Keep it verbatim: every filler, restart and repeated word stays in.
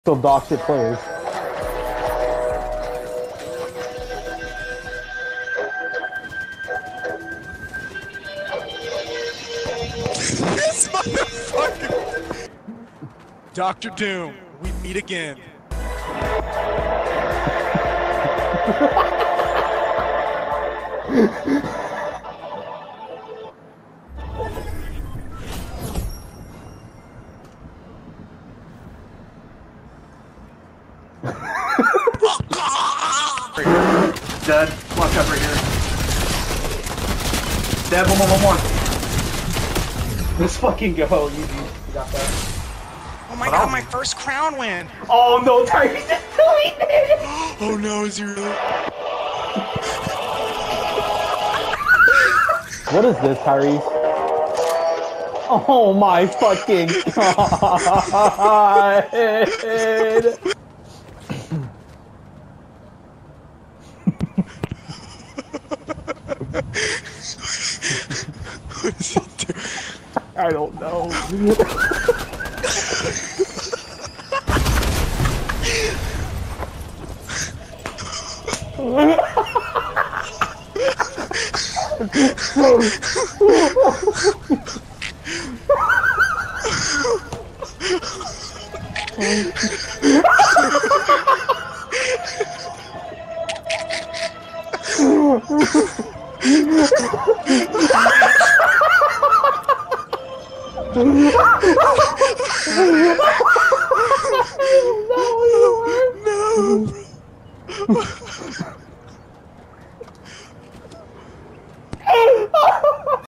Still dog shit players. This motherfucker! Doctor Doom, we meet again. Right here. Dead. Watch out right here. Dead. One more, one more. Let's fucking go. You, you got that. Oh my god, my first crown win! Oh no, Tyreese is doing it! Oh no, is he really? What is this, Tyreese? Oh my fucking god! What is he doing? I don't know. No!